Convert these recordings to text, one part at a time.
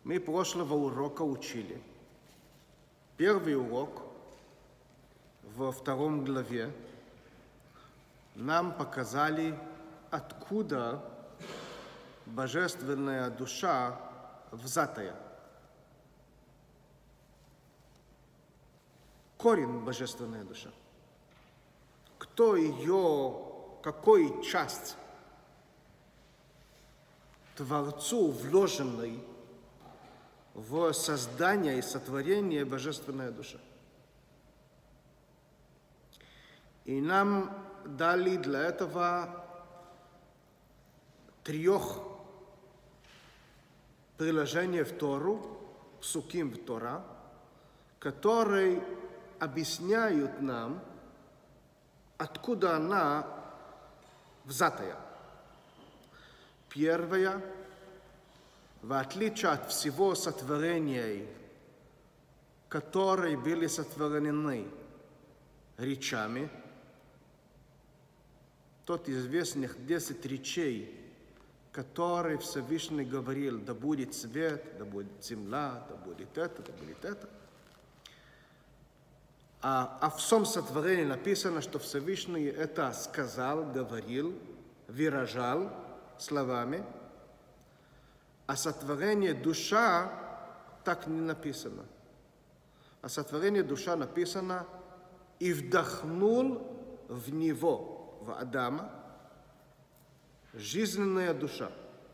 Мы прошлого урока учили. Первый урок во 2 главе нам показали, откуда божественная душа взятая. Корень божественная душа. Кто ее, какой часть Творцу вложенной в создание и сотворение божественная душа. И нам дали для этого 3 приложения в Тору, псуким в Тора, которые объясняют нам, откуда она взятая. Первое, в отличие от всего сотворения, которые были сотворены речами, тот известных 10 речей, которые Всевышний говорил: да будет свет, да будет земля, да будет это, да будет это. А в всем сотворении написано, что Всевышний это сказал, говорил, выражал словами, а сотворение душа так не написано. А сотворение душа написано: и вдохнул в него, в Адама, жизненная душа.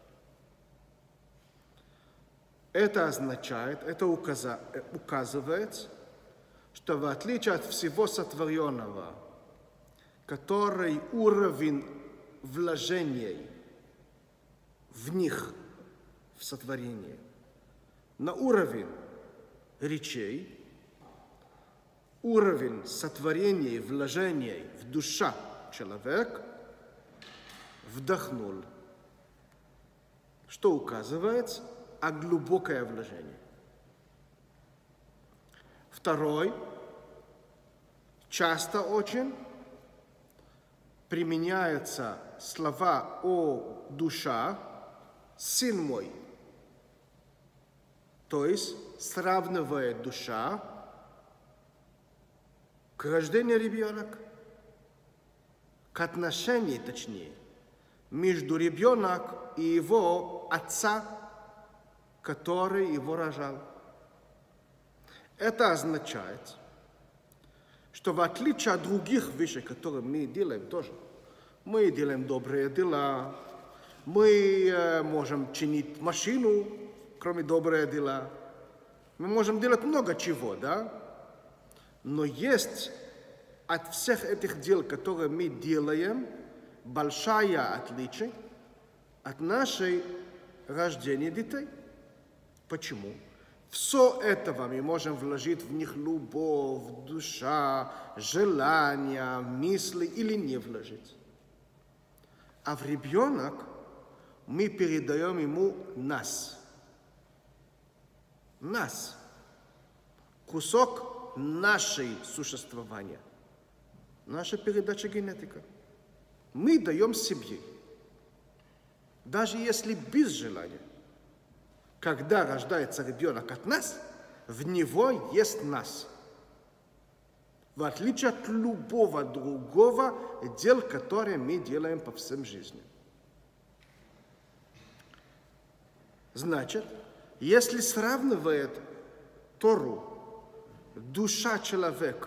Это означает, это указывает, что в отличие от всего сотворенного, который уровень вложений в них, в сотворении, на уровень речей, уровень сотворения и вложений в душа человек вдохнул, что указывает о глубокое вложение. Второй, часто очень применяются слова о душа, сын мой, то есть сравнивая душа к рождению ребенка, к отношению, точнее, между ребенком и его отца, который его рожал. Это означает, что в отличие от других вещей, которые мы делаем тоже, мы делаем добрые дела, мы можем чинить машину, кроме добрых дела, мы можем делать много чего, да? Но есть от всех этих дел, которые мы делаем, большое отличие от нашей рождения детей. Почему? Все этого мы можем вложить в них любовь, душа, желания, мысли или не вложить. А в ребенок мы передаем ему нас. Нас. Кусок нашей существования. Наша передача генетика. Мы даем себе. Даже если без желания. Когда рождается ребенок от нас, в него есть нас. В отличие от любого другого дела, которые мы делаем по всем жизни. Значит, если сравнивает Тору, душа человека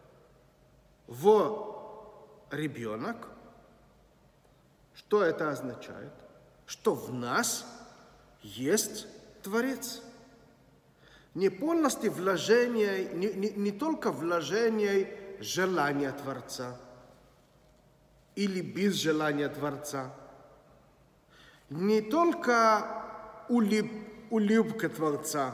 в ребенок, что это означает? Что в нас есть Творец. Не полностью вложение, не только вложение желания Творца или без желания Творца, не только улыбка Творца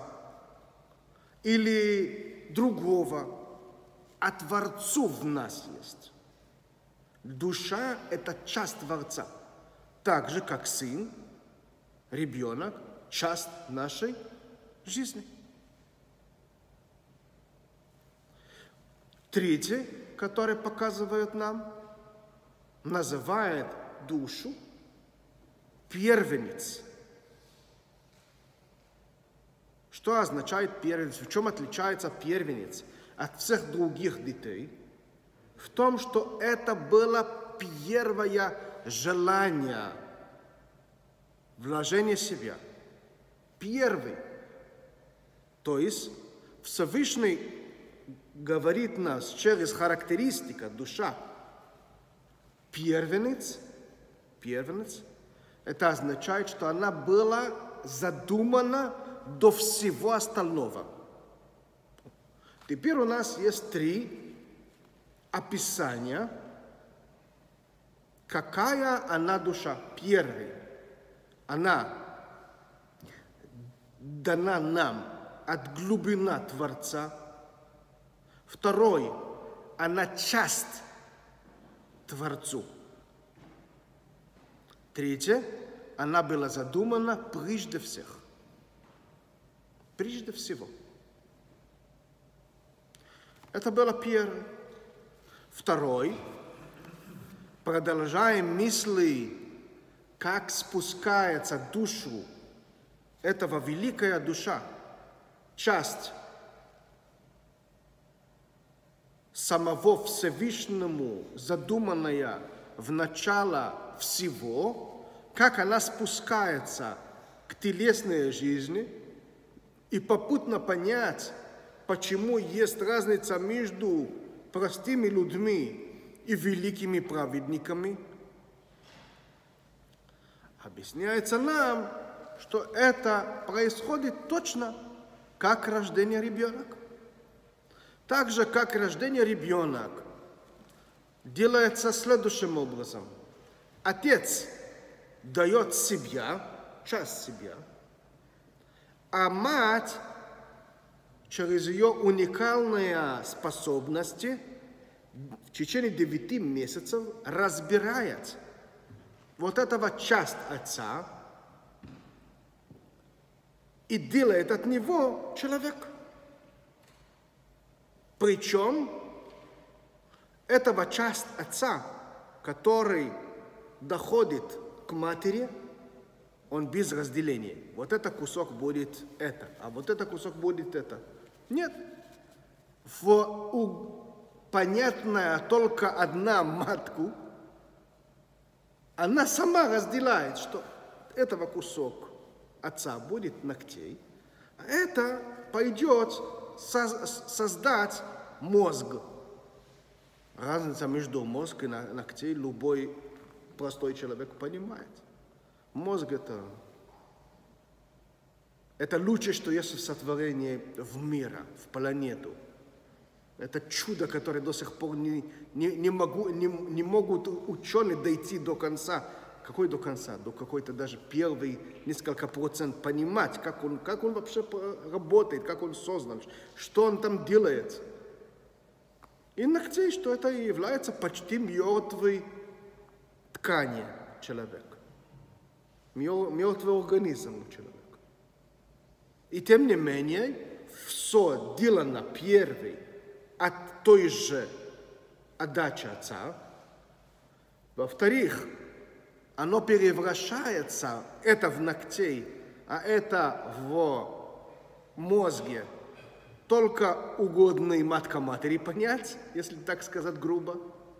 или другого, а Творцу в нас есть. Душа – это часть Творца, так же, как сын, ребенок, часть нашей жизни. Третий, который показывает нам, называет душу первенец. Что означает первенец? В чем отличается первенец от всех других детей? В том, что это было первое желание, вложение себя. Первый. То есть Всевышний говорит нас через характеристика душа. Первенец, это означает, что она была задумана до всего остального. Теперь у нас есть 3 описания, какая она душа. Первый, она дана нам от глубины Творца. Второй, она часть Творцу. Третье, она была задумана прежде всех. Прежде всего. Это было первое. Второй, продолжаем мысли, как спускается душу этого великая душа, часть самого Всевышнему, задуманная в начало всего, как она спускается к телесной жизни, и попутно понять, почему есть разница между простыми людьми и великими праведниками. Объясняется нам, что это происходит точно как рождение ребенка. Так же, как рождение ребенка делается следующим образом. Отец дает себя, часть себя, а мать через ее уникальные способности в течение 9 месяцев разбирает вот этого часть отца и делает от него человека. Причем этого часть отца, который доходит к матери, он без разделения. Вот это кусок будет это, а вот это кусок будет это. Нет. Понятная только одна матку, она сама разделяет, что этого кусок отца будет ногтей, а это пойдет создать мозг. Разница между мозгом и ногтей любой простой человек понимает. Мозг это лучшее, что есть в сотворении в мире, в планету. Это чудо, которое до сих пор не могут ученые дойти до конца. Какой до конца? До какой-то даже первый несколько процентов понимать, как он вообще работает, как он создан, что он там делает. И ногтей, что это является почти мертвой тканью человека. Мертвый организм у человека. И тем не менее, все делано первый от той же отдачи отца. Во-вторых, оно превращается, это в ногтей, а это в мозге, только угодной матери понять, если так сказать грубо.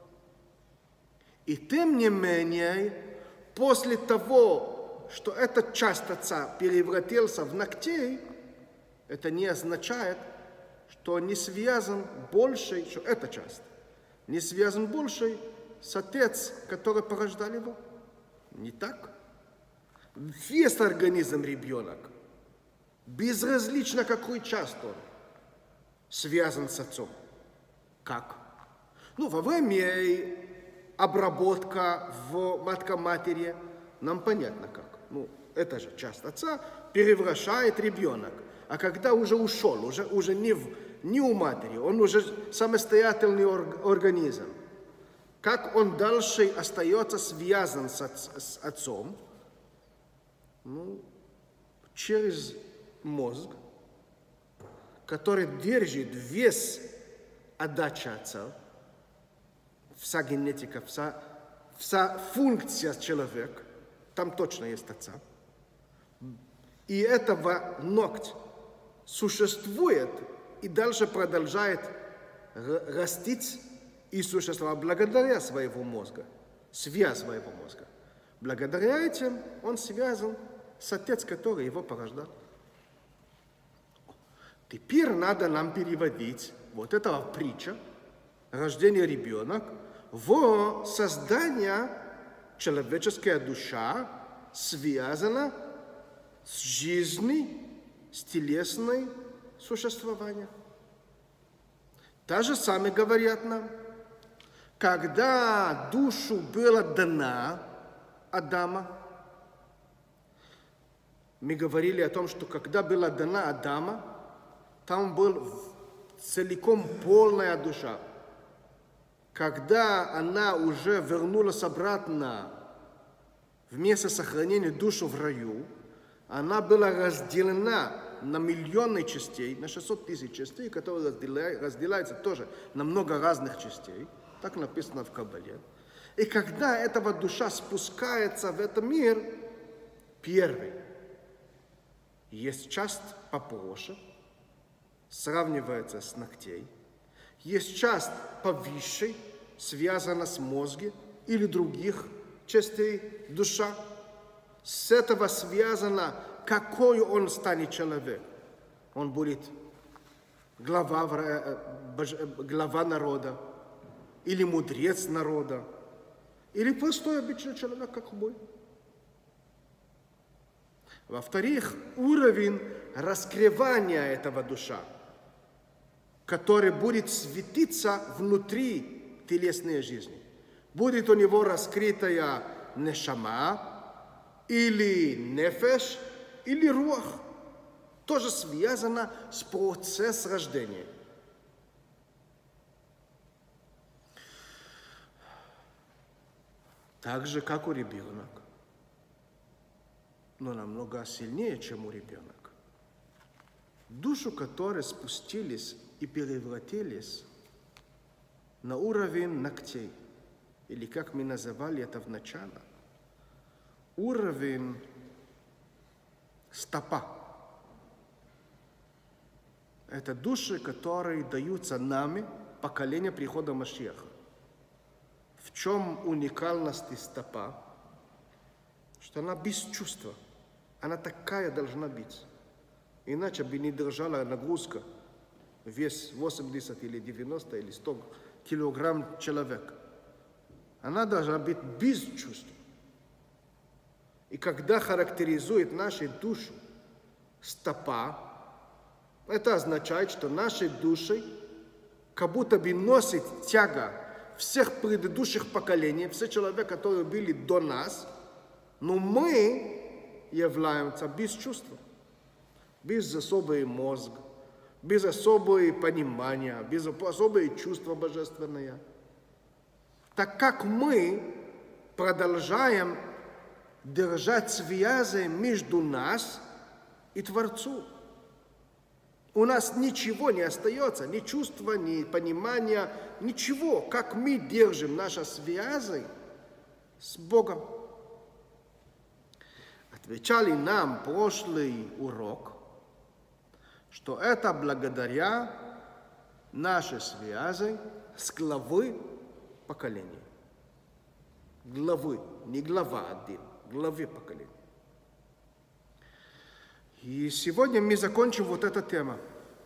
И тем не менее, после того, что эта часть отца превратился в ногтей, это не означает, что он не связан больше, что эта часть не связан больше с отцом, который порождал его. Не так? Весь организм ребенок, безразлично какой часть он, связан с отцом. Как? Во время обработка в матери нам понятно как. Это же часть отца превращает ребенок. А когда уже ушел, уже не у матери, он уже самостоятельный организм. Как он дальше остается связан с отцом? Через мозг, который держит вес отдачи отца, вся генетика, вся функция человека, там точно есть отца. И этого ногть, существует и дальше продолжает растить и существовать благодаря своего мозга, связь своего мозга. Благодаря этим он связан с отцом, который его порождал. Теперь надо нам переводить вот этого притча, рождение ребенка, в создание человеческая душа связана с жизнью, с телесной существованием. Та же самое говорят нам, когда душу была дана Адама, мы говорили о том, что когда была дана Адама, там была целиком полная душа. Когда она уже вернулась обратно в место сохранения душу в раю, она была разделена на миллионы частей, на 600 тысяч частей, которые разделяются тоже на много разных частей. Так написано в Кабале. И когда эта душа спускается в этот мир, первый, есть часть попроще, сравнивается с ногтей. Есть часть повыше, связана с мозгом или других частей душа. С этого связано, какой он станет человек. Он будет глава народа, или мудрец народа, или простой обычный человек, как мы. Во-вторых, уровень раскрывания этого душа, который будет светиться внутри телесной жизни. Будет у него раскрытая нешама, или нефеш, или руах. Тоже связано с процессом рождения. Так же, как у ребенка. Но намного сильнее, чем у ребенка. Душу, которые спустились и превратились на уровень ногтей, или как мы называли это в начале, уровень стопа. Это души, которые даются нами поколение прихода Машиаха. В чем уникальность стопа? Что она без чувства. Она такая должна быть. Иначе бы не держала нагрузка, вес 80 или 90 или 100 килограмм человека. Она должна быть без чувства. И когда характеризует нашу душу стопа, это означает, что наши души как будто бы носит тяга всех предыдущих поколений, все человеки, которые были до нас, но мы являемся без чувства, без особого мозга, без особого понимания, без особого чувства божественного. Так как мы продолжаем держать связи между нас и Творцом. У нас ничего не остается, ни чувства, ни понимания, ничего, как мы держим наши связи с Богом. Отвечали нам прошлый урок, что это благодаря нашей связи с главой поколения. Главы, не глава один, главы поколения. И сегодня мы закончим вот эту тему.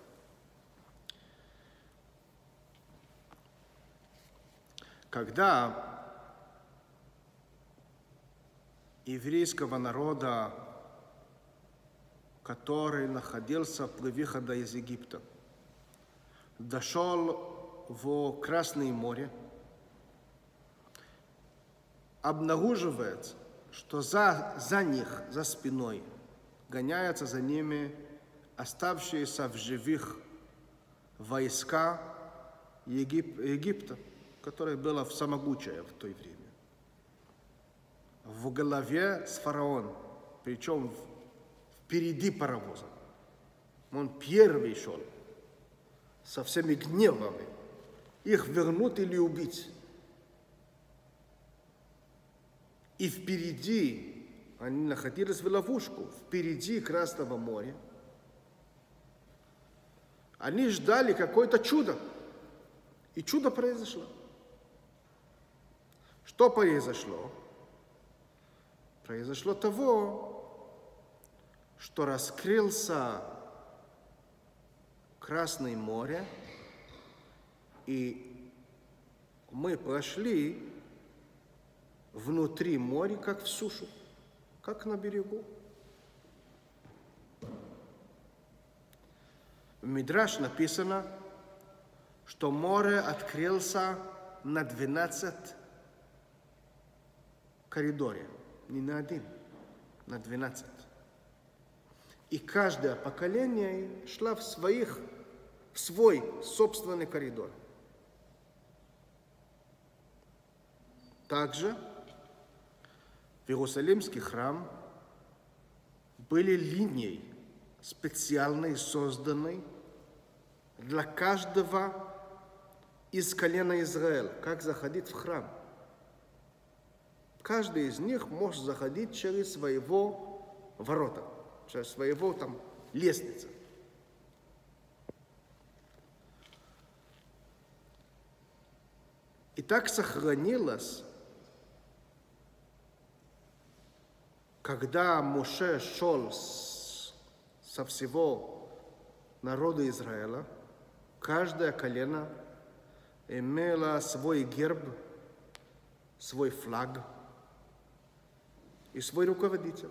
Когда еврейского народа, который находился при выходе из Египта, дошел в Красное море, обнаруживается, что за них, за спиной, гоняются за ними оставшиеся в живых войска Египта, которое было самогучее в то время. В голове с фараоном, причем впереди паровоза. Он первый шел, со всеми гневами. Их вернуть или убить. И впереди, они находились в ловушку, впереди Красного моря. Они ждали какое-то чудо. И чудо произошло. Что произошло? Произошло того, что раскрылся Красное море, и мы прошли внутри моря, как в сушу, как на берегу. В Мидраш написано, что море открылся на 12 коридоров, не на один, на 12. И каждое поколение шло в свой собственный коридор. Также в Иерусалимский храм были линии, специально созданные для каждого из колена Израиля, как заходить в храм. Каждый из них может заходить через своего ворота, через своего лестницы. И так сохранилось, когда Моше шел со всего народа Израиля, каждое колено имело свой герб, свой флаг и свой руководитель.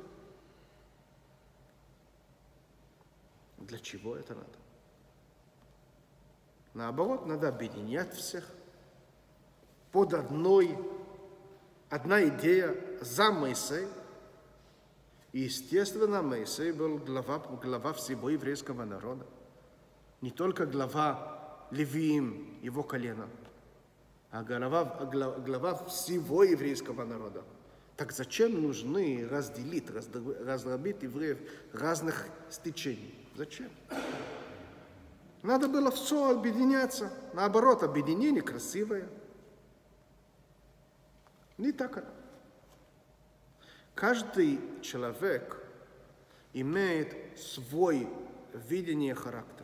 Для чего это надо? Наоборот, надо объединять всех под одна идея за Моисея. И, естественно, Моисей был глава всего еврейского народа. Не только глава Левиим, его колена, а глава всего еврейского народа. Так зачем нужны раздробить евреев разных стечений? Зачем? Надо было все объединяться. Наоборот, объединение красивое. Не так. Каждый человек имеет свое видение характера.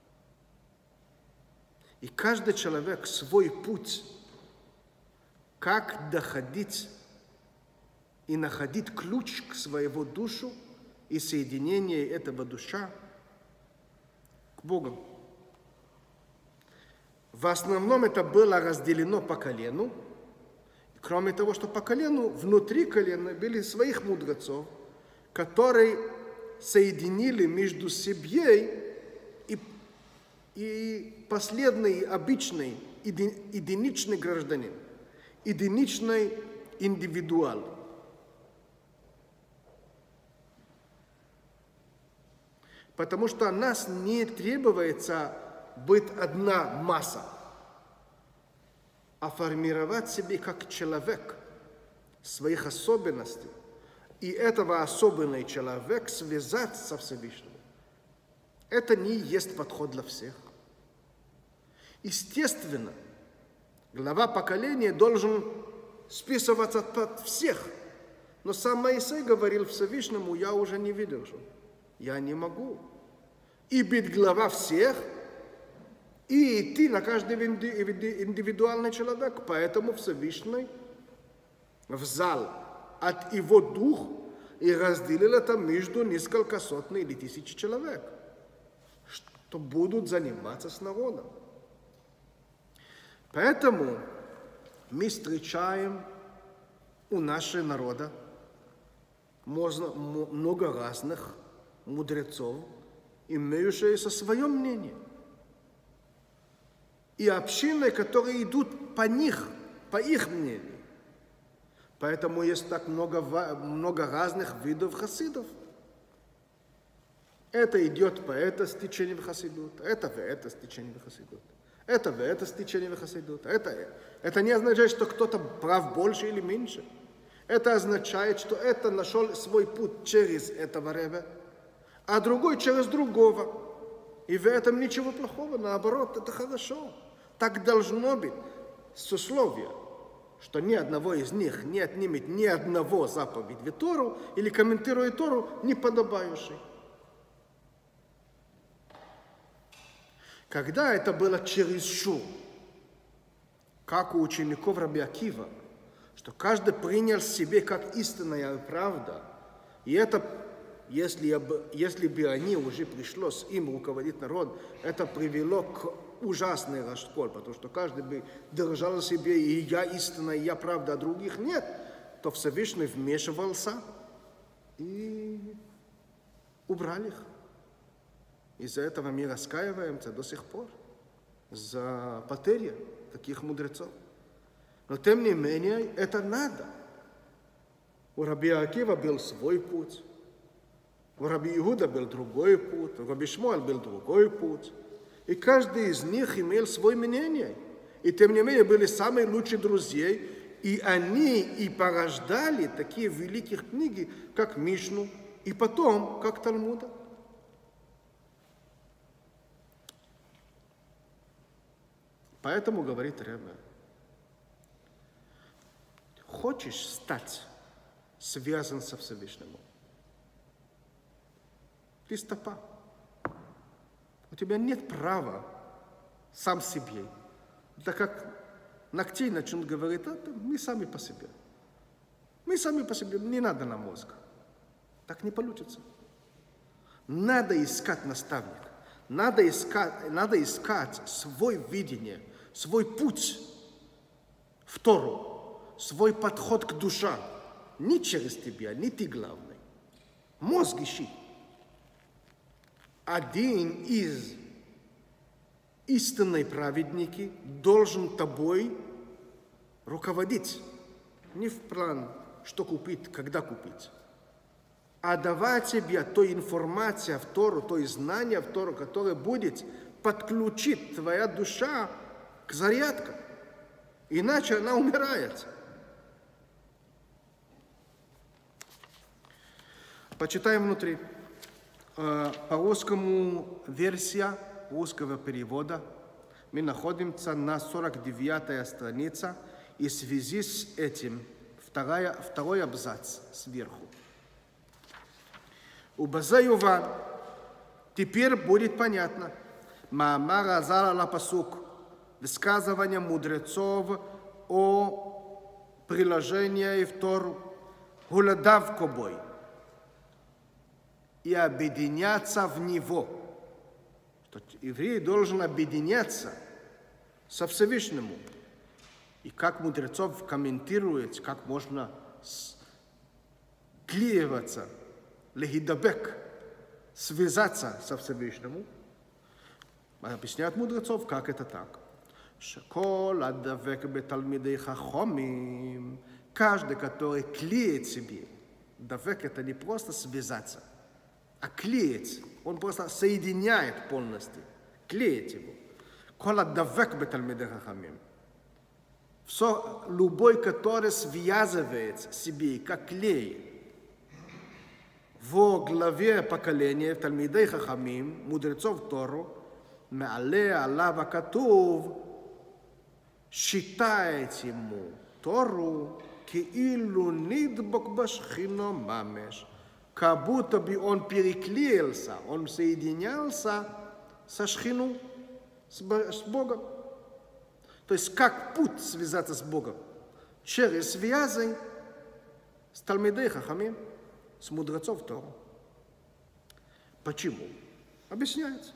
И каждый человек свой путь, как доходить и находить ключ к своему душу и соединение этого душа к Богу. В основном это было разделено по колену. Кроме того, что по колену, внутри колена были своих мудрецов, которые соединили между собой и последний, обычный, единичный гражданин, единичный индивидуал. Потому что нас не требуется быть одна масса, а формировать себе как человек своих особенностей. И этого особенный человек связать со Всевышним. Это не есть подход для всех. Естественно, глава поколения должен списываться под всех. Но сам Моисей говорил Всевышнему: я уже не выдержу. Я не могу. И быть глава всех, и идти на каждый индивидуальный человек. Поэтому Всевышний взял от его дух и разделил это между несколько сотен или тысяч человек, что будут заниматься с народом. Поэтому мы встречаем у нашего народа много разных мудрецов, имеющих свое мнение. И общины, которые идут по их мнению. Поэтому есть так много разных видов хасидов. Это идет по это стечению в хасидут, это в это стечение в хасидут, это в это стечение в хасидут. Это не означает, что кто-то прав больше или меньше. Это означает, что это нашел свой путь через этого ребя, а другой через другого. И в этом ничего плохого, наоборот, это хорошо. Так должно быть с условием, что ни одного из них не отнимет ни одного заповеди Тору или комментирует Тору неподобающий. Когда это было чересчур, как у учеников Раби Акива, что каждый принял себе как истинная правда, и это, если бы они уже пришлось им руководить народ, это привело к ужасный раскол, потому что каждый бы держал себе, и я истинная, и я правда, а других нет, то Всевышний вмешивался и убрал их. Из-за этого мы раскаиваемся до сих пор за потери таких мудрецов. Но тем не менее, это надо. У Раби Акива был свой путь, у Раби Иуда был другой путь, у Раби Шмуэль был другой путь. И каждый из них имел свое мнение. И тем не менее были самые лучшие друзья. И они и порождали такие великие книги, как Мишну, и потом, как Талмуда. Поэтому говорит Ребе, хочешь стать связан со Всевышним? Ты стопа. У тебя нет права сам себе. Так как ногтей начнут говорить, мы сами по себе. Мы сами по себе, не надо нам мозг. Так не получится. Надо искать наставника. Надо искать свое видение, свой путь в Тору, свой подход к душе. Не через тебя, не ты главный. Мозг ищи. Один из истинных праведники должен тобой руководить. Не в план, что купить, когда купить, а давать тебе той информация в Тору, то знание в Тору, которое будет подключить твоя душа к зарядке. Иначе она умирает. Почитаем внутри. По-русскому версия русского перевода. Мы находимся на 49-я страница, и в связи с этим второй абзац сверху. У Базаюва теперь будет понятно. Маамар Азар ала-пасук, высказывание мудрецов о приложении в Тору, гуладав кобой, и объединяться в него. Что еврей должен объединяться со Всевышним. И как мудрецов комментирует, как можно склеиваться, лехидабек, связаться со Всевышним. Объясняют мудрецов, как это так. Шекол адавек беталмидей хахомим. Каждый, который клеит себе. Давек — это не просто связаться, а клеить. Он просто соединяет полностью. Клеит его. Кол адавек беталмидей хахомим. Все, любой, который связывает себе, как клей, в главе поколения Талмидей Хахамим, мудрецов Тору, Меале Алава Катув, считает ему Тору, киилу нидбок башхино мамеш, как будто бы он переклеился, он соединялся со шхину, с Богом. То есть как путь связаться с Богом? Через связи с Талмидей Хахамим, с мудрецов Тору. Почему? Объясняется.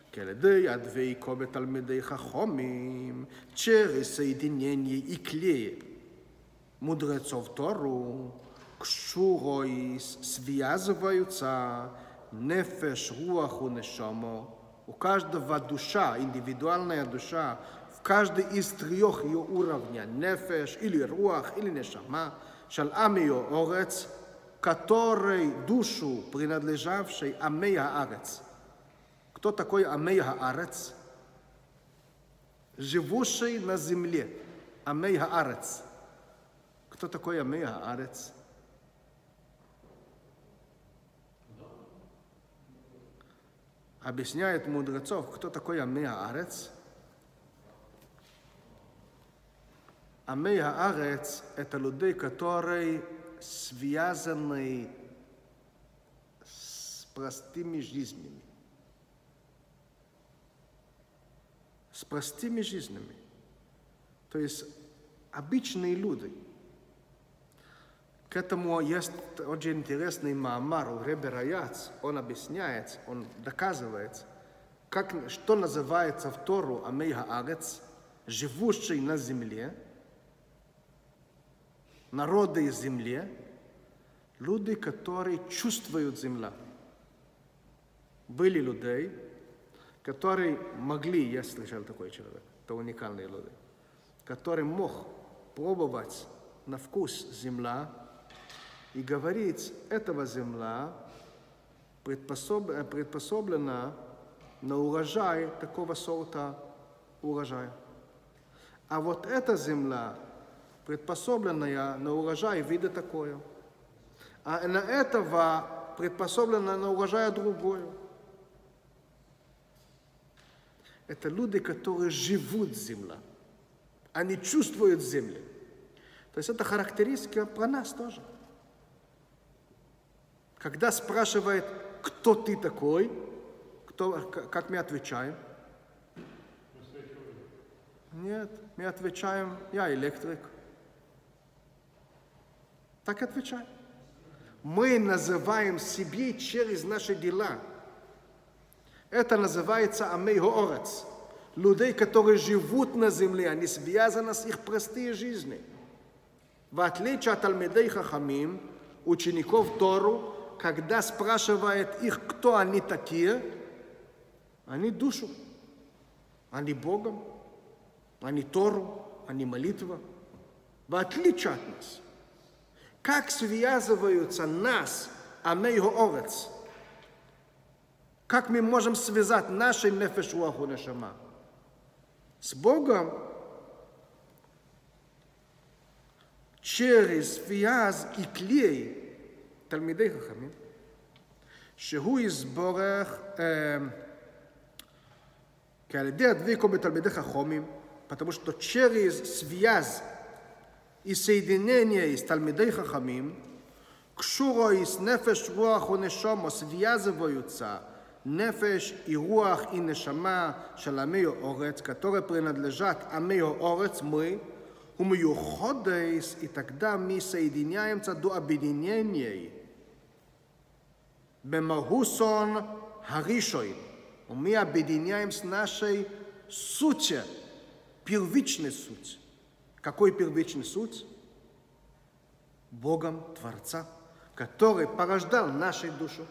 Через соединение и клей мудрецов Тору кшурой связываются нефеш, руах и нешама. У каждого душа, индивидуальная душа, в каждой из трех ее уровней, нефеш или руах или нешама, шал амио орец, который душу, принадлежавшей Амея Арец. Кто такой Амея Арец? Живущий на земле. Амея Арец. Кто такой Амея Арец? Объясняет мудрецов, кто такой Амея Арец. Амея Арец — это люди, которые связаны с простыми жизнями. с простыми жизнями. То есть обычные люди. К этому есть очень интересный маамар у Ребе Раяц. Он объясняет, он доказывает, что называется в Тору Амей Хаарец, живущий на земле, народы из земли, люди, которые чувствуют землю. Были людей, которые могли, я встречал такой человек, это уникальные люди, который мог пробовать на вкус земля и говорить, эта земля приспособлена на урожай такого сорта урожая. А вот эта земля, приспособленная на урожай вида такое. А на этого приспособлена на урожай другое. Это люди, которые живут в земле. Они чувствуют землю. То есть это характеристика про нас тоже. Когда спрашивает, кто ты такой, как мы отвечаем? Нет, мы отвечаем, я электрик. Так отвечаем. Мы называем себе через наши дела. Это называется Амей Хоорец. Людей, которые живут на земле, они связаны с их простые жизни. В отличие от Талмидей Хахамим, учеников Тору, когда спрашивает их, кто они такие, они душу, они Богом, они Тору, они молитва. В отличие от нас. Как связываются нас, Амей Хоорец? Как мы можем связать наши нефеш руах нешама с Богом через связь и клей תלמידי חכמים, שהוא יסבורך כעל ידי הדביקו בתלמידי חכמים, потому что через связь и соединение с тальмидей хахамим, кшуро и с нефеш руах и нешама связываются нефеш и руах и нешама шел Амей Хоорец, которые принадлежат Амей Хоорец, мы, умиюходейс, и тогда мы соединяемся до объединения бемаргусон харишой, мы объединяемся с нашей сутью, первичной суть. Какой первичный суть? Богом Творца, который порождал нашу душу.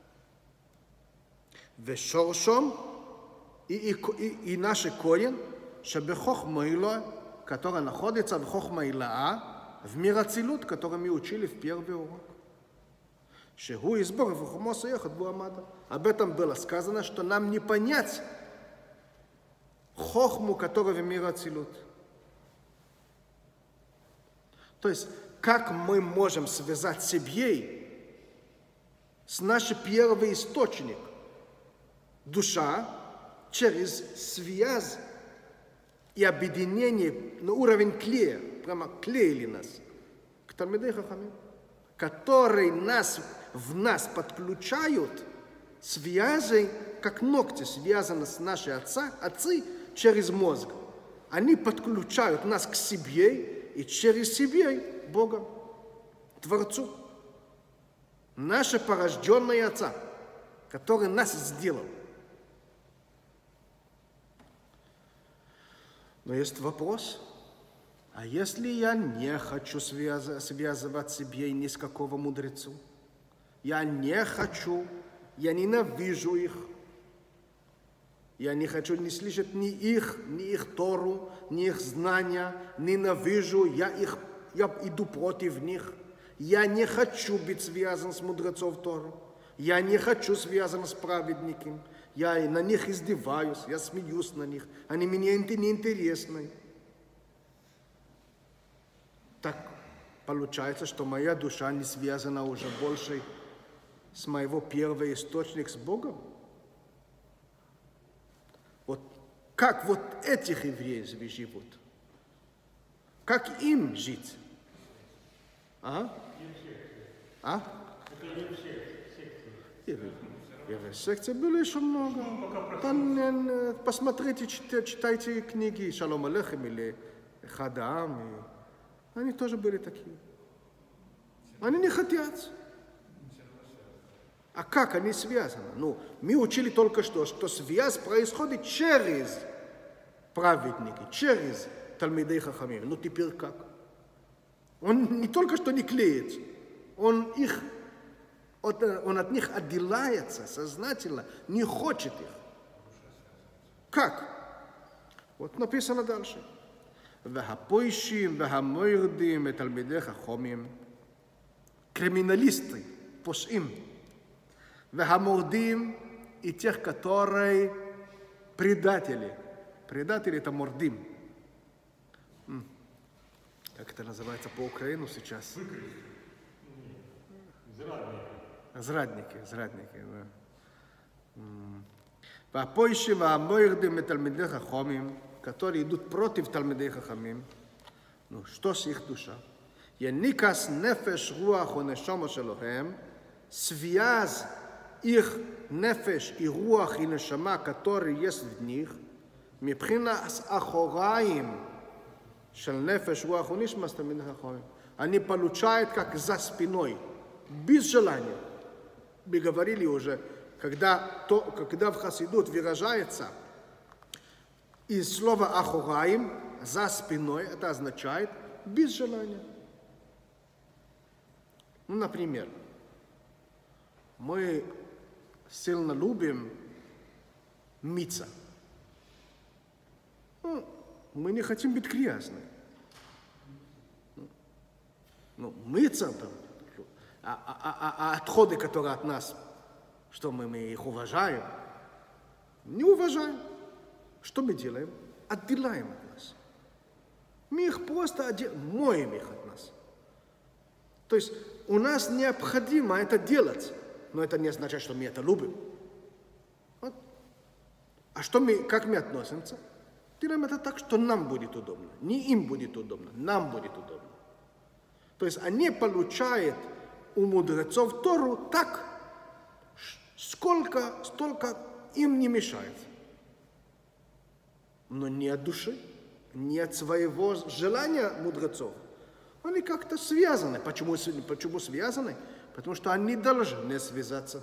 Вешоршом и наш корень, шебехохма илоа, который находится в хохма илаа, в мир ацилут, который мы учили в первый урок. Шегу избор в хохмоса ехат буамада. Об этом было сказано, что нам не понять хохму, которая в мир ацилут. То есть, как мы можем связать себе с нашим первый источник, душа, через связь и объединение на уровень клея, прямо клеили нас, к Талмидей Хахамим, которые в нас подключают связи, как ногти связаны с нашими отцы через мозг. Они подключают нас к себе и через себя Бога, Творцу. Наши порожденные Отца, который нас сделал. Но есть вопрос, а если я не хочу связывать себе ни с какого мудрецу? Я не хочу, я ненавижу их. Я не хочу не слышать ни их Тору, ни их знания, ненавижу, я иду против них. Я не хочу быть связан с мудрецом Тору. Я не хочу связан с праведником. Я на них издеваюсь, я смеюсь на них. Они мне не интересны. Так получается, что моя душа не связана уже больше с моего первого источника, с Богом. Вот как вот этих евреев живут? Как им жить? А? А? секций было еще много. Там, посмотрите, читайте книги Шалом Алейхем или Хадаам. Они тоже были такие. Они не хотят. А как они связаны? Ну, мы учили только что связь происходит через праведники, через Талмидей Хахамим. Ну, теперь как? Он не только что не клеится, он от них отделяется сознательно, не хочет их. Как? Вот написано дальше. Криминалисты, пошим, и тех, которые предатели. Предатели — это мордим. Как это называется по Украину сейчас? Зрадники, да. Вапойши ваамойрдим и Талмидей Хахамим, которые идут против Талмидей Хахамим. Ну, что с их душа? Яникас нефеш руах онешама шелохем, связь их нефеш и руах и нешама, которые есть в них, мипхинас ахораим шел нефеш руах онишма с Талмидей Хахамим. Они получают как за спиной, без желания. Мы говорили уже, когда в Хасидут выражается из слова ахораим за спиной, это означает без желания. Ну, например, мы сильно любим мыться. Ну, мы не хотим быть грязными. Ну, мыться там. А отходы, которые от нас, что мы их уважаем, не уважаем. Что мы делаем? Отделяем от нас. Мы их просто моем их от нас. То есть у нас необходимо это делать, но это не означает, что мы это любим. Вот. А как мы относимся? Делаем это так, что нам будет удобно. Не им будет удобно, нам будет удобно. То есть они получают у мудрецов Тору так, столько им не мешает. Но не от души, не от своего желания мудрецов. Они как-то связаны. Почему связаны? Потому что они должны связаться.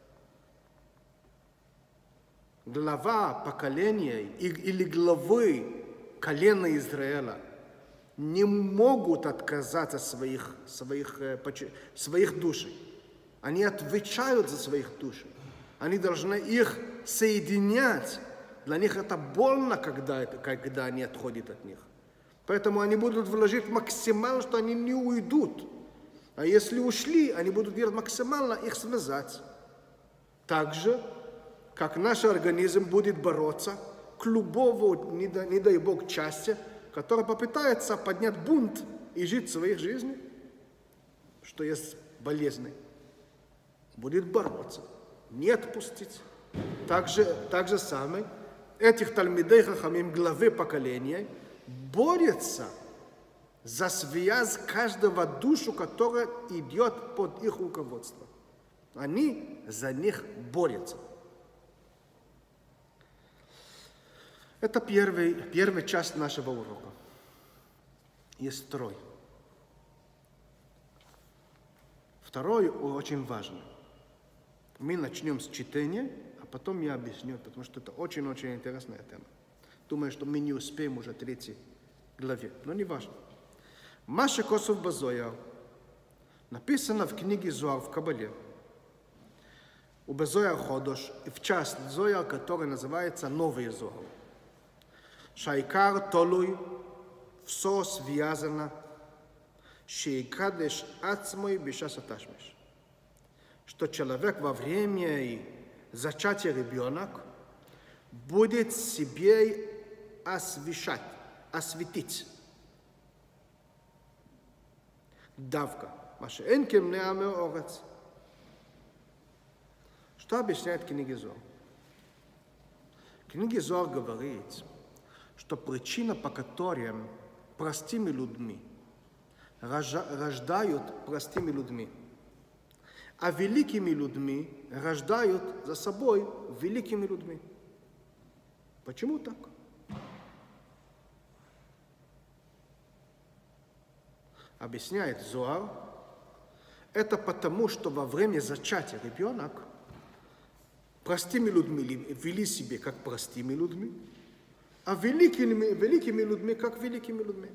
Глава поколения или главы колена Израиля не могут отказаться своих душ. Они отвечают за своих душ. Они должны их соединять. Для них это больно, когда они отходят от них. Поэтому они будут вложить максимально, что они не уйдут. А если ушли, они будут делать максимально их связать. Так же, как наш организм будет бороться к любому, не дай Бог, части, которая попытается поднять бунт и жить своей жизнью, что есть болезнь, будет бороться, не отпустить. Так же самое этих Талмидей Хахамим, главы поколения, борются за связь каждого душу, которая идет под их руководство. Они за них борются. Это первая часть нашего урока. Есть второй. Второй очень важный. Мы начнем с чтения, а потом я объясню, потому что это очень-очень интересная тема. Думаю, что мы не успеем уже третьей главе, но не важно. Маша Косов Базоя написано в книге Зоар в Кабале. У Базоя Ходош, и в часть Зоя, которая называется Новый Зоар. Шайкар Толуй, все связано, Шейкадеш Ацмой Бешаса Ташмеш. Что человек во время зачатия ребенка будет себе осветить. Давка. Маша Энкем Неаме Орец. Что объясняет книга Зоар? Книга Зоар говорит, что причина, по которой простыми людьми рождают простыми людьми, А великими людьми рождают за собой великими людьми. Почему так? Объясняет Зоар, это потому, что во время зачатия ребенок простыми людьми вели себя как простыми людьми, а великими людьми как великими людьми.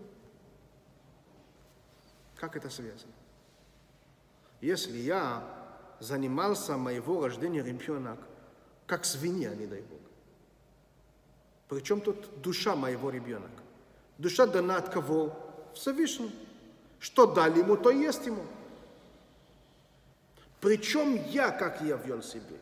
Как это связано? Если я занимался моего рождения ребенок как свинья, не дай Бог, причем тут душа моего ребенка? Душа дана от кого? Всевышнему. Что дали ему, то есть ему. Причем я, как я вел себе.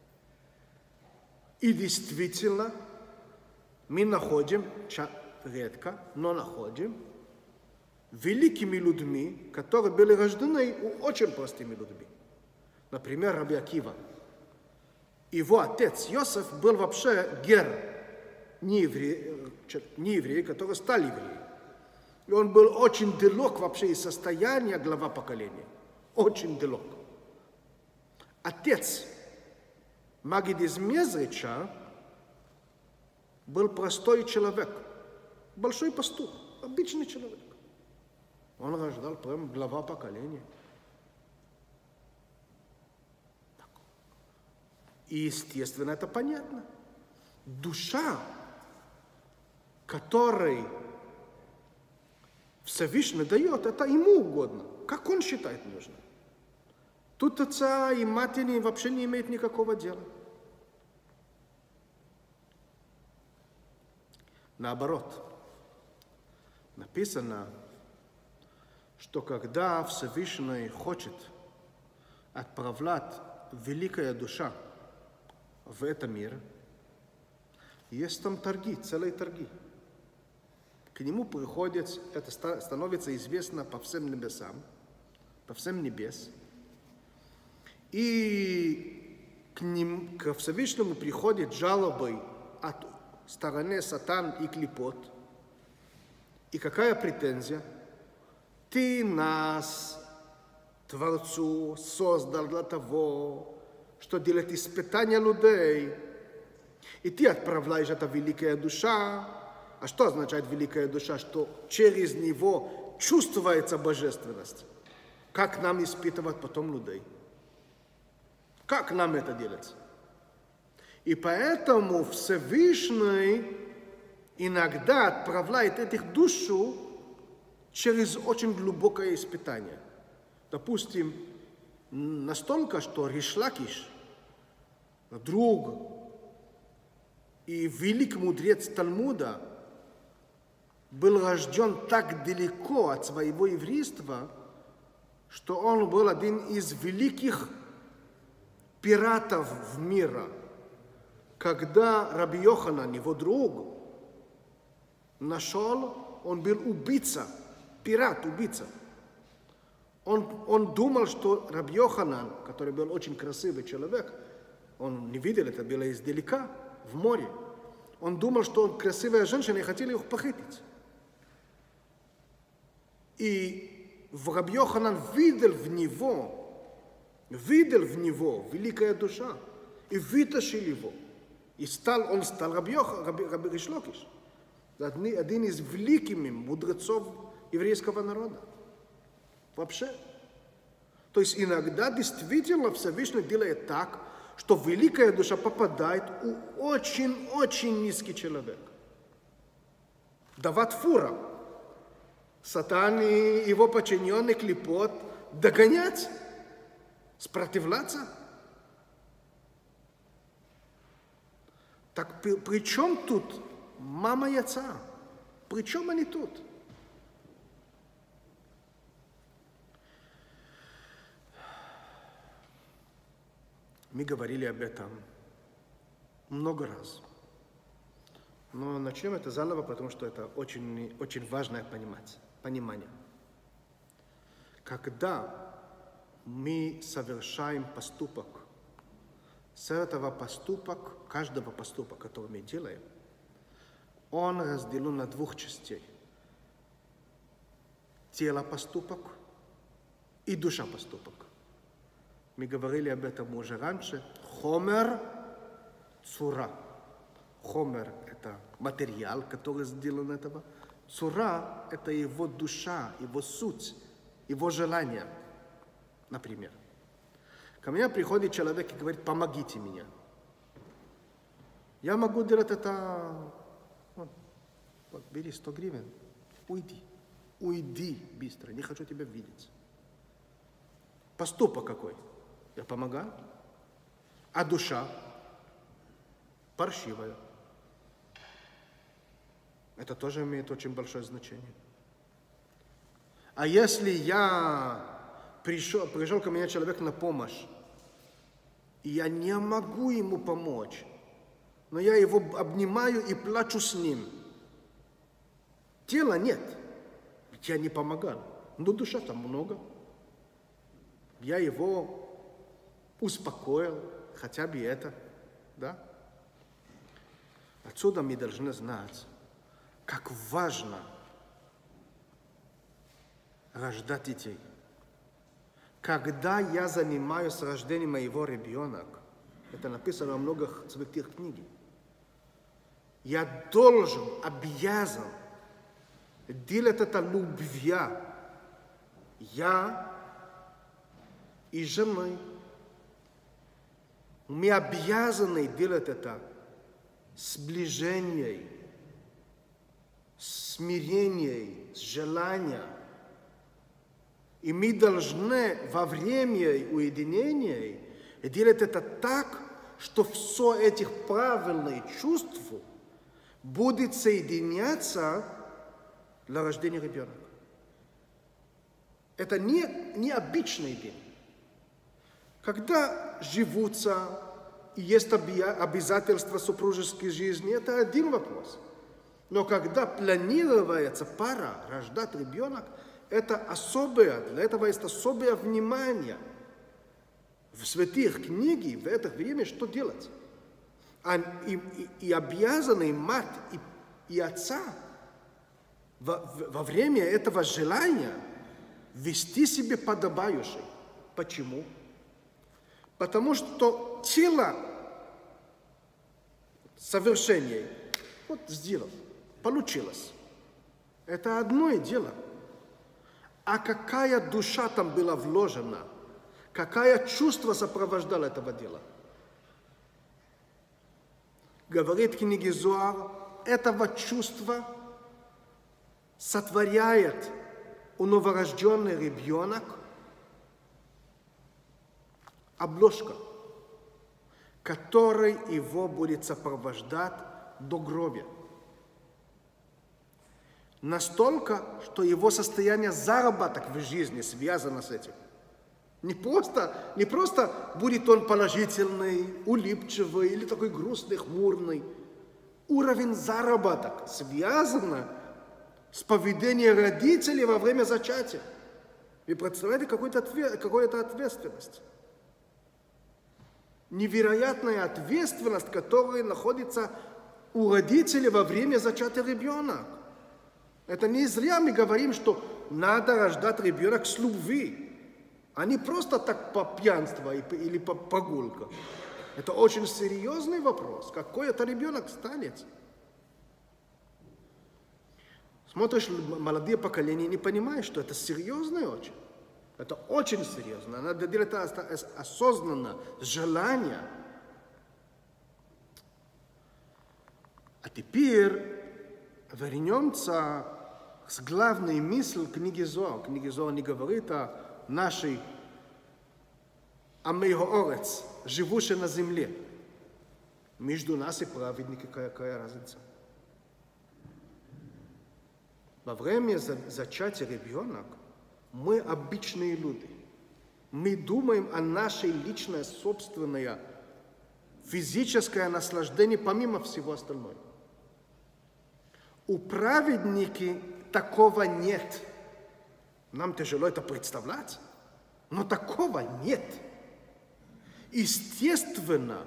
И действительно, мы находим, редко, но находим, великими людьми, которые были рождены очень простыми людьми. Например, Раби Акива. Его отец Йосеф был вообще гер, не еврей, который стал евреем. И он был очень далек вообще из состояния глава поколения. Очень далек. Отец Магид из Мезрича был простой человек, большой пастух, обычный человек. Он рождал прям глава поколения. И, естественно, это понятно. Душа, которой Всевышний дает, это ему угодно, как он считает нужным. Тут отца и матери вообще не имеют никакого дела. Наоборот, написано, что когда Всевышний хочет отправлять великая душа в этот мир, есть там торги, целые торги. К нему приходит, это становится известно по всем небесам, по всем небес. И к Всевышнему приходят жалобы от стороны сатан и клипот. И какая претензия? Ты нас, Творцу, создал для того, что делать испытания людей. И ты отправляешь это великая душа. А что означает великая душа? Что через него чувствуется божественность. Как нам испытывать потом людей? Как нам это делать? И поэтому Всевышний иногда отправляет этих душу через очень глубокое испытание. Допустим, настолько, что Риш Лакиш, друг и великий мудрец Талмуда, был рожден так далеко от своего еврейства, что он был один из великих пиратов в мире. Когда Раби Йоханан, его друг, нашел, он был убийца, пират, убийца. Он думал, что Раби Йоханан, который был очень красивый человек, он не видел, это было издалека, в море. Он думал, что он красивая женщина, и хотели их похитить. И Раби Йоханан видел в него великая душа, и вытащил его. И он стал Раби Риш Лакиш, один из великих мудрецов еврейского народа. Вообще. То есть иногда действительно Всевышний делает так, что великая душа попадает у очень-очень низкий человек. Дават фура. Сатан и его подчиненный клипот догонять, сопротивляться. Так при чем тут мама и отца? При чем они тут? Мы говорили об этом много раз. Но начнем это заново, потому что это очень, очень важное понимание. Когда мы совершаем поступок, с этого каждого поступка, который мы делаем, он разделен на двух частей. Тело поступок и душа поступок. Мы говорили об этом уже раньше. Хомер цура. Хомер – это материал, который сделан этого. Цура – это его душа, его суть, его желание. Например, ко мне приходит человек и говорит: помогите мне. Я могу делать это. Вот, бери 100 гривен, уйди. Уйди быстро, не хочу тебя видеть. Поступок какой? Я помогаю. А душа паршивая. Это тоже имеет очень большое значение. А если пришел ко мне человек на помощь, и я не могу ему помочь, но я его обнимаю и плачу с ним. Тела нет, ведь я не помогал. Но душа там много. Я его успокоил, хотя бы это, да? Отсюда мы должны знать, как важно рождать детей. Когда я занимаюсь рождением моего ребенка, это написано во многих святых книгах, я должен, обязан делать это любовью. Я и женой. Мы обязаны делать это с сближением, с смирением, с желанием. И мы должны во время уединения делать это так, что все этих правильных чувств будет соединяться для рождения ребенка. Это не обычный день. Когда живутся и есть обязательства супружеской жизни, это один вопрос. Но когда планируется пара рождать ребенок, это особое, для этого есть особое внимание. В святых книгах в это время что делать? И обязаны мать и отца во время этого желания вести себя подобающе. Почему? Потому что тело совершение вот сделал, получилось. Это одно дело. А какая душа там была вложена? Какое чувство сопровождало этого дела? Говорит книга Зоар, этого чувства сотворяет у новорожденный ребенок обложка, который его будет сопровождать до гроба. Настолько, что его состояние заработок в жизни связано с этим. Не просто будет он положительный, улыбчивый или такой грустный, хмурный. Уровень заработок связан с поведением родителей во время зачатия. Вы представляете какую-то ответственность? Невероятная ответственность, которая находится у родителей во время зачатия ребенка. Это не зря мы говорим, что надо рождать ребенка с любви, а не просто так по пьянству или по прогулкам. Это очень серьезный вопрос. Какой это ребенок станет? Смотришь, молодые поколения не понимают, что это серьезно очень. Это очень серьезно. Надо делать это осознанно, с желанием. А теперь вернемся к главной мысли книги Зоар. Книга Зоар не говорит о нашей Амей Хоорец, живущей на земле. Между нас и праведники какая разница? Во время зачатия ребенка мы обычные люди. Мы думаем о нашей личной, собственной физическое наслаждение, помимо всего остального. У праведники такого нет. Нам тяжело это представлять, но такого нет. Естественно,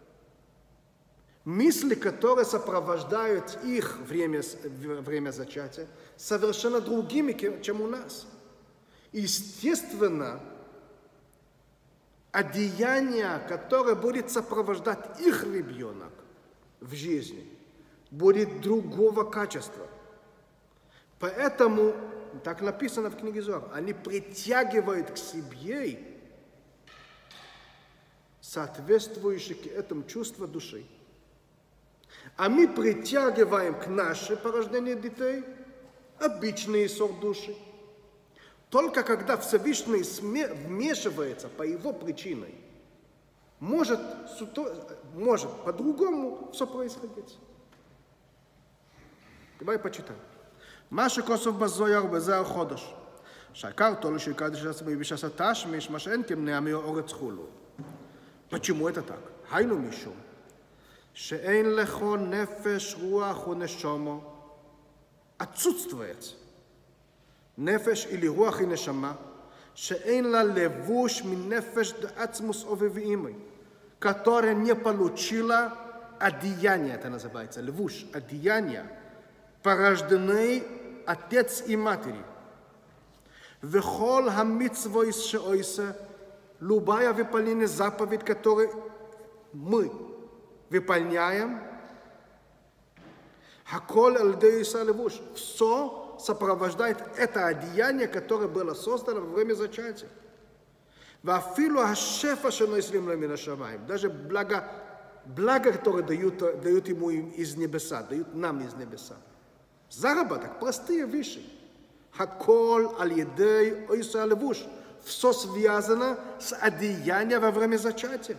мысли, которые сопровождают их время зачатия, совершенно другими, чем у нас. Естественно, одеяние, которое будет сопровождать их ребенок в жизни, будет другого качества. Поэтому, так написано в книге Зоар, они притягивают к себе соответствующие к этому чувства души. А мы притягиваем к нашей порождению детей обычный сорт души. Только когда Всевышний вмешивается по его причине, может по-другому все происходить. Давай почитаем. Маша Косов Базояр Безар Ходош. Шакар Толуши Кадыш Асмей Вишасаташ Миш Машенким Неамио Орец Хулу. Почему это так? Хайну Мишум. Шеэн лехо нефеш руах у нешомо. Отсутствует. Нефеш или руах и нешама. Шеэн ла левуш ми нефеш да ацмус овевиимой. Которая не получила одеяние, это называется, левуш, одеяние, порожденные отец и матери. Вехол хамитсвойс шеойса, любая выполнение заповедь, которую мы выполняем, хакол алдеиса левуш, все сопровождает это одеяние, которое было создано во время зачатия. Вафилу хашефа шеноислим ламина шамаим, даже благо, которые дают ему из небеса, дают нам из небеса. Заработок, простые вещи. Хакол аль-едей ойса левуш, все связано с одеянием во время зачатия.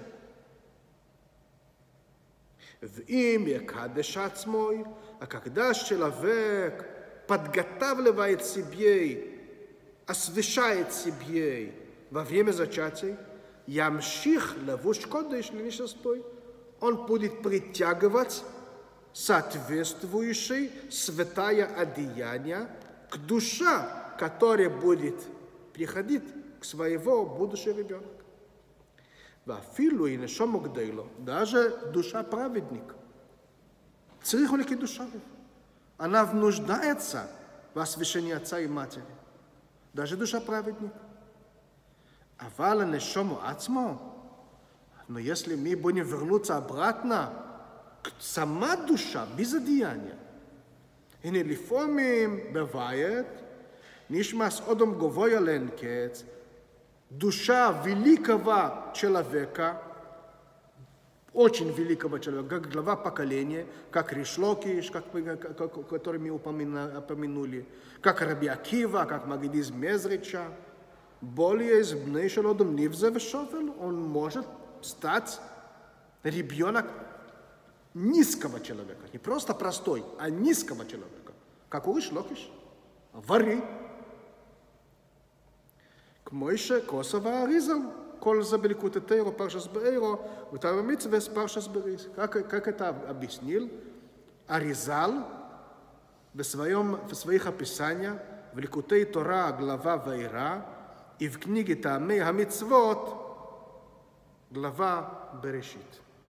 В имя Кадешат мой, а когда человек подготавливает себе, освящает себе во время зачатия, ямших левуш кодеш линишастой, он будет притягивать соответствующее святое одеяние к душе, которая будет приходить к своего будущего ребенка. Вафилу и нешому гдейло, даже душа праведника. Црихолики душа. Она нуждается в освящении отца и матери. Даже душа праведника. Авала нешому ацмо. Но если мы будем вернуться обратно к сама душа без одеяния, и не лифомим бывает, нишмас одом говоя ленкец, душа великого человека, очень великого человека, как глава поколения, как Риш Локиш, который мы упомянули, как Раби Акива, как Магид из Мезрича, более из Бней Шелодом Нивзе вешофел, он может стать ребенок низкого человека, не просто простой, а низкого человека, как у Риш Локиш, вари. Мойше Косова Аризал, кол за Беликут Тейро, Паршас Бейро, Утава Митцвес, Паршас Берис. Как это объяснил Аризал в своих описаниях в Ликутей Тора, глава Вайра, и в книге Таамей Хамитцвот, глава Берешит.